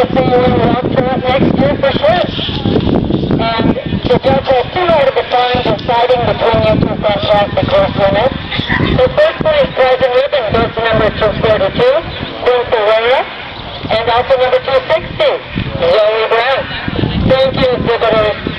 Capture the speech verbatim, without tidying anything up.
we'll see you in Rock Trot next year for sure. And the judge has two out of the time deciding between you two fantastic horse winners. The first place prize and ribbon goes to number two forty-two, Queen Ferreira, and also number two sixty, Zoe Brown. Thank you, exhibitors.